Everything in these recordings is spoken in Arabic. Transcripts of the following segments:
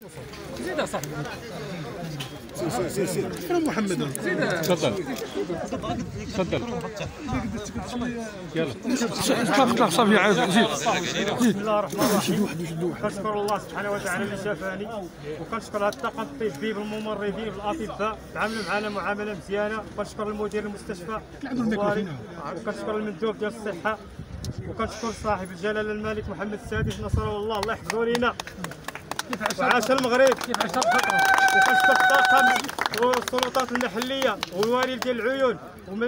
زيد صاحبي. شكرا محمد. تفضل تفضل يلا صافي عاد زيد. بسم الله الرحمن الرحيم. كنشكر الله سبحانه وتعالى اللي شافاني، وكنشكر هذا الطاقم الطبي بالممرضين بالاطباء تعاملوا معنا معامله مزيانه، وكنشكر المدير المستشفى الوالي، وكنشكر المندوب ديال الصحه، وكنشكر صاحب الجلاله الملك محمد السادس نصره الله، الله يحفظه لينا وعاش المغرب. وكنشكر الطاقم والسلطات المحليه والوالي ديال العيون،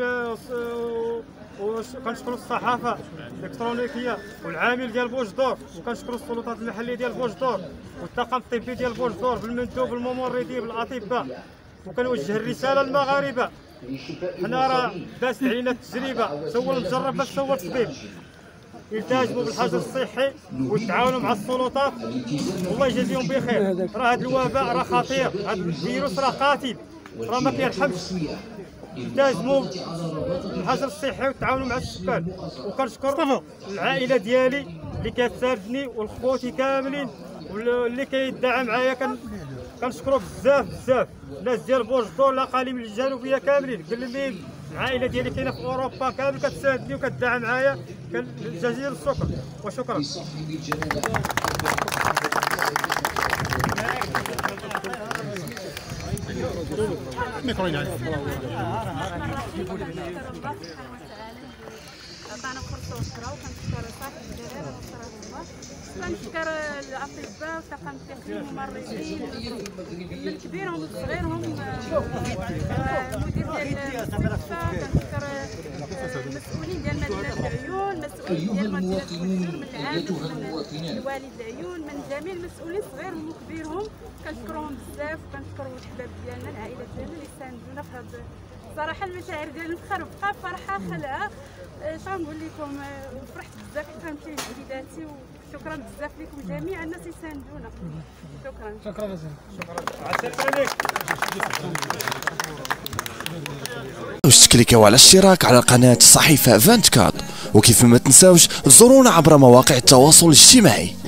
وكنشكر الصحافه الالكترونيكيه والعامل ديال بوجدور، وكنشكر السلطات المحليه ديال بوجدور والطاقم الطبي ديال بوجدور بالمندوب الممرضين بالاطباء. وكنوجه الرساله للمغاربه، حنا راه دازت علينا التجربه، سوى المجرب باش سوى الطبيب. يلتزموا بالحجر الصحي ويتعاونوا مع السلطات، والله يجازيهم بخير. راه هذا الوباء راه خطير، هذا الفيروس راه قاتل، راه ما كيرحمش. يلتزموا بالحجر الصحي وتعاونوا مع السكان. وكنشكر العائله ديالي اللي كتساندني والخوتي كاملين واللي كيدعم معايا، كنشكرو بزاف بزاف. الناس ديال بوجدور الاقاليم الجنوبيه كاملين، قلبين العائله ديالي كاينه في اوروبا كامل كتساندني وكتدعم معايا، جزيل الشكر وشكرا. عطانا فرصه اخرى، وكنشكر صاحب الجلاله نصره الله، كنشكر الاطباء والطاقم الطبي والممرضين من كبيرهم وصغيرهم، المدير ديال المستشفى، كنشكر المسؤولين ديال مدينه العيون، المسؤولين ديال مدينه بوجدور، من العامل من والد العيون، من جميع المسؤولين صغيرهم وكبيرهم، كنشكرهم بزاف. وكنشكروا الحباب ديالنا العائله ديالنا اللي ساندونا في هذا. صراحه المشاعر ديالي مخربقه، فرحه خلعه، شنقول لكم، فرحت بزاف حيت فهمتي وليداتي. وشكرا بزاف لكم جميع الناس اللي ساندونا. شكرا بزاف. واش تكليكاو على الاشتراك على قناة صحيفة 24، وكيف ما تنساوش زورونا عبر مواقع التواصل الاجتماعي.